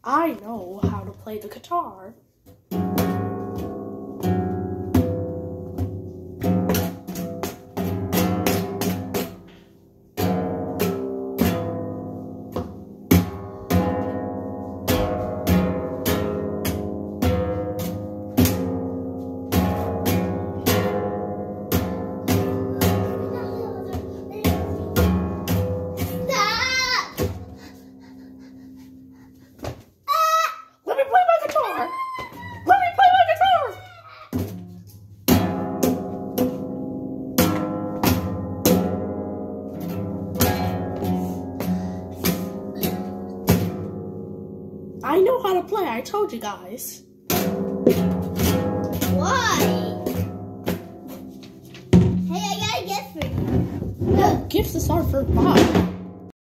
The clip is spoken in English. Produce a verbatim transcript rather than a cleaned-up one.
I know how to play the guitar. I know how to play, I told you guys. Why? Hey, I got a gift for you. No, gifts are for fun.